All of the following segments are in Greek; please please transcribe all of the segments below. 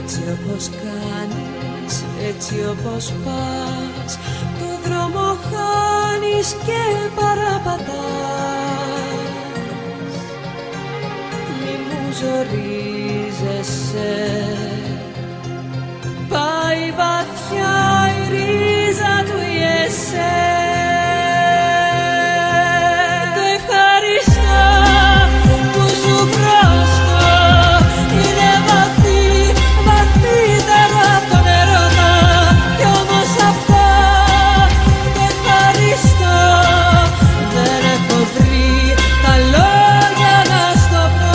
Έτσι όπως κάνεις, έτσι όπως πας, το δρόμο χάνεις και παραπατάς. Μη μου ζορίζεσαι, πάει βαθιά η ρίζα του η εσέ. Το ευχαριστώ που σου μπροστά είναι βαθύ, βαθύτερο από τον έρωτα. Κι όμως αυτά το ευχαριστώ δεν έχω βρει τα λόγια να στο πω.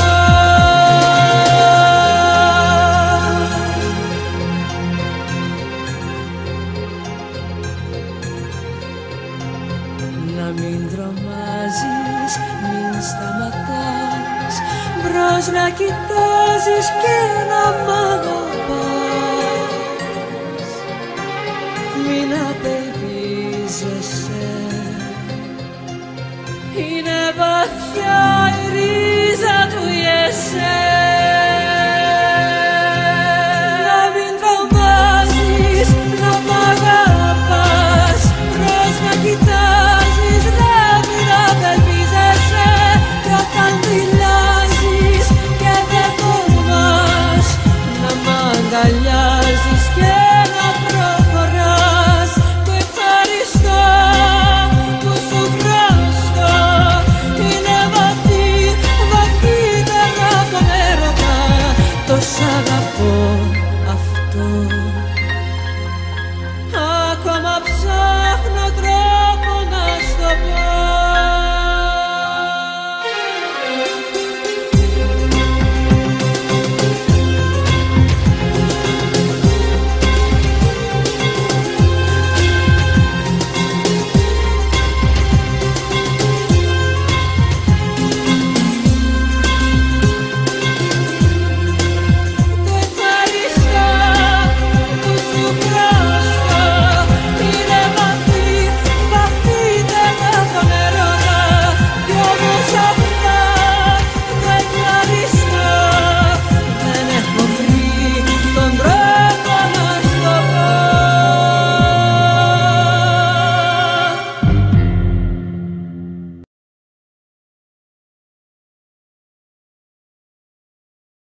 Να μην τρομάζεις, μην σταματάς, μπρος να κοιτάζεις και να μ' αγαπάς. Μην απελπίζεσαι, είναι βαθιά η ρίζα του η εσέ.